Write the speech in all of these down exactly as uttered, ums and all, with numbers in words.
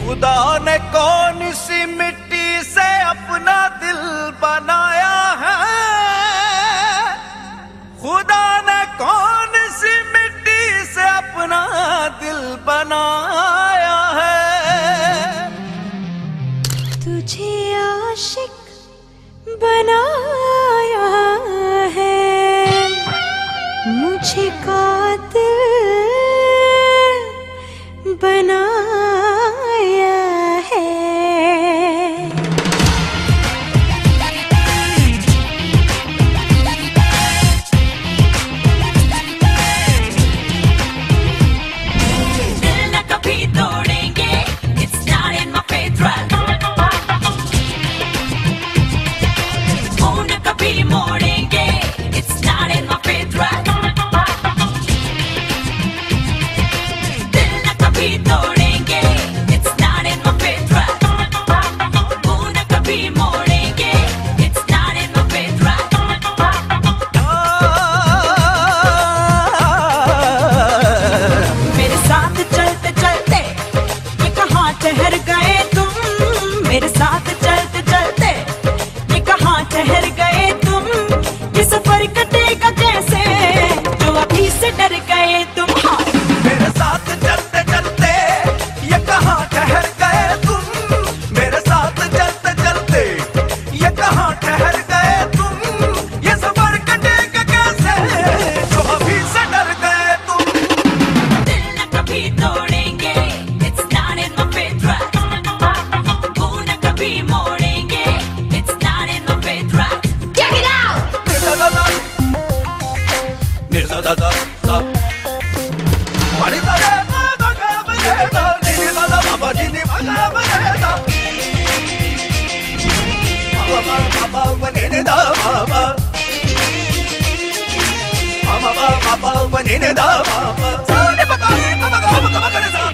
खुदा ने कौन सी मिट्टी से अपना दिल बनाया है, खुदा ने कौन सी मिट्टी से अपना दिल बनाया है। तुझे आशिक बनाया है, मुझे कातिल बनाया है। दिल न कभी तोड़ेंगे, it's not in my faith. मुंह न कभी मोड़ेंगे, it's not in my faith. दिल न कभी तोड़ेंगे, it's not in my faith. मुंह न कभी मोड़ेंगे, it's not in my faith. मेरे साथ चलते चलते ये कहाँ ठहर गए तुम, मेरे साथ चलते चलते ये कहाँ ठहर गए तुम, ये सफर कटेगा कैसे जो अभी से डर गए तुम। हाँ। मेरे साथ चलते चलते ये कहाँ ठहर गए तुम, मेरे साथ चलते चलते ये कहाँ ठहर गए तुम, ये सफर कटेगा कैसे जो अभी से डर गए तुम। दिल न कभी तोड़ेंगे, it's not in my faith. मुंह न कभी मोड़ेंगे, it's not in my faith. Check it out. निर्दा दादा सा पानी दादा दादा बजेदा नीनी दादा बाबा नीनी बाबा बजेदा बाबा बाबा नीनी दादा बाबा बाबा बाबा नीनी दादा बाबा सारे बाबा बाबा बाबा बाबा करे सा।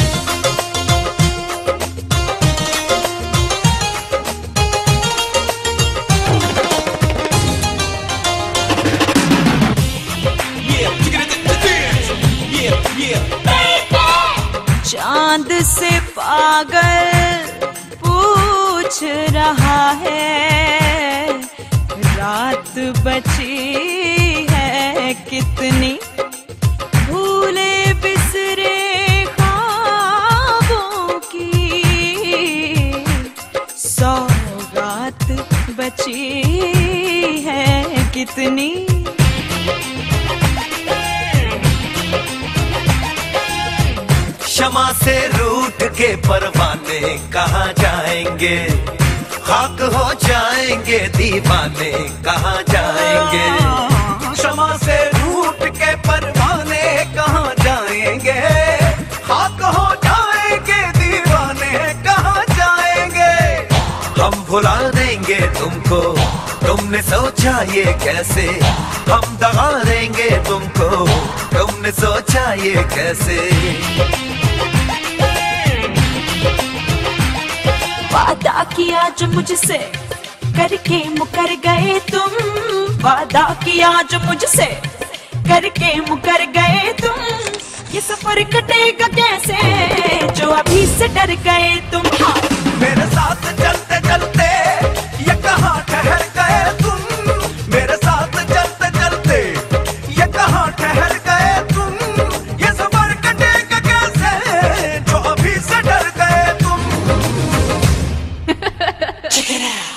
चांद से पागल पूछ रहा है, रात बची है कितनी, भूले बिसरे ख्वाबों की सौगात बची है कितनी। क्षमा से रूठ के परवाने कहाँ जाएंगे, खाक हो जाएंगे दीवाने कहाँ जाएंगे। क्षमा से रूठ के परवाने कहाँ जाएंगे, खाक हो जाएंगे दीवाने कहाँ जाएंगे। हम भुला देंगे तुमको, तुमने सोचा ये कैसे, हम दगा देंगे तुमको, तुमने सोचा ये कैसे। वादा किया जो मुझसे करके मुकर गए तुम, वादा किया जो मुझसे करके मुकर गए तुम, ये सफर कटेगा कैसे जो अभी से डर गए तुम। हाँ। मेरे साथ चलते चलते ये कहाँ ठहर गए तुम, मेरे साथ चलते चलते ये कहाँ ठहर गए तुम, ये सफर कटेगा कैसे जो अभी से डर गए तुम। Check it out.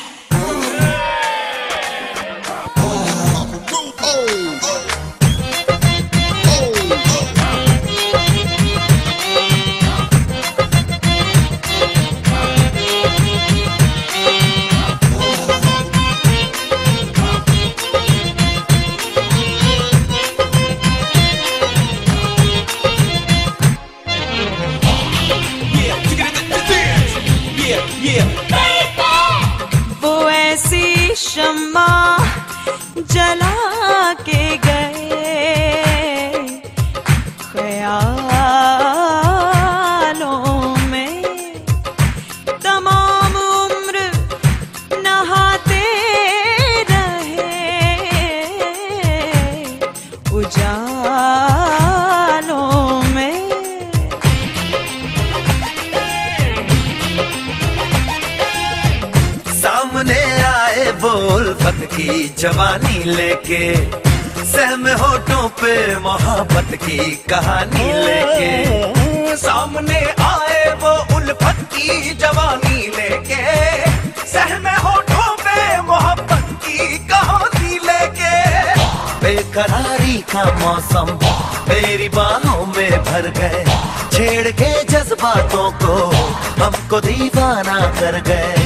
वो ऐसी शम्मा जला के गए ख्यालों में, तमाम उम्र नहाते रहे उजालों में। की जवानी लेके, सहमे होठों पे मोहब्बत की कहानी लेके, सामने आए वो उल्फत की जवानी लेके, सहमे होठों पे मोहब्बत की कहानी लेके। बेकरारी का मौसम मेरी बाहों में भर गए, छेड़ के जज्बातों को हमको दीवाना कर गए।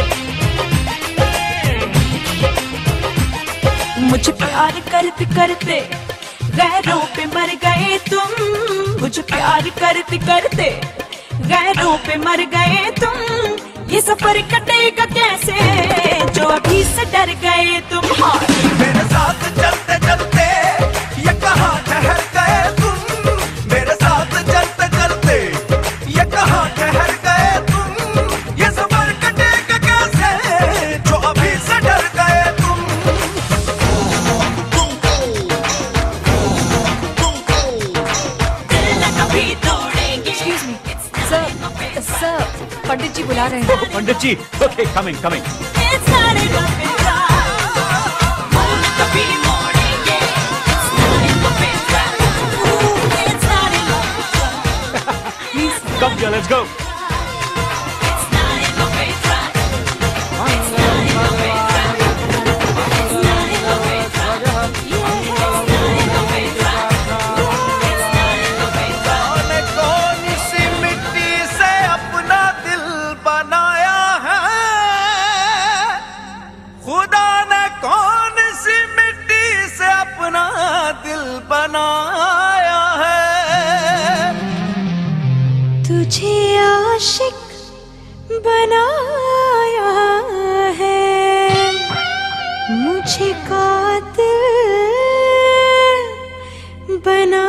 मुझे प्यार करते करते गैरों पे मर गए तुम, मुझे प्यार करते करते गैरों पे मर गए तुम। ये सफर कटेगा कैसे जो अभी से डर गए तुम। हाँ मेरे साथ चलते चलते ये कहाँ ठहर गए तुम, मेरे साथ चलते चलते ये कहाँ ठहर गए तुम। ये सफर कटेगा कैसे जो अभी से डर गए तुम। Excuse me, sir, sir, पंडित जी बुला रहे हैं। Pandit ji, okay, coming coming. It's not enough, it's right. Wanna to be morning, yeah. It's not enough, it's right. Ooh, it's not enough. Please, Come here, let's go. it's not enough, it's right. It's not enough, it's right. It's not enough, it's right. Yeah, it's not enough, it's right. It's not enough, it's right. मैंने कौन सी मिट्टी से अपना दिल बनाया है, खुदा ने कौन सी मिट्टी से अपना दिल बनाया है। तुझे आशिक बनाया है, मुझे कातिल बना